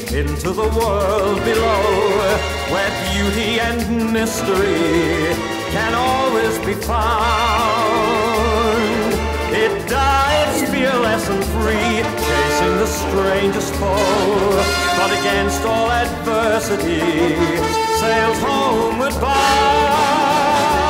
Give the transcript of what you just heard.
into the world below, where beauty and mystery can always be found. It dives fearless and free, chasing the strangest foe, but against all adversity, sails homeward bound.